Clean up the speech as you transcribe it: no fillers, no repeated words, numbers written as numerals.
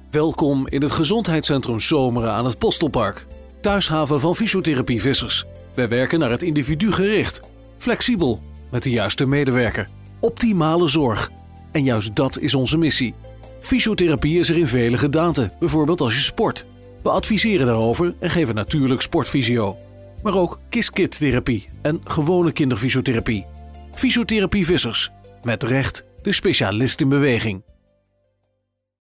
Welkom in het gezondheidscentrum Zomeren aan het Postelpark. Thuishaven van fysiotherapie Vissers. Wij werken naar het individu gericht. Flexibel, met de juiste medewerker. Optimale zorg. En juist dat is onze missie. Fysiotherapie is er in vele gedaanten, bijvoorbeeld als je sport. We adviseren daarover en geven natuurlijk sportfysio. Maar ook KISS-KID-therapie en gewone kinderfysiotherapie. Fysiotherapie Vissers. Met recht de specialist in beweging.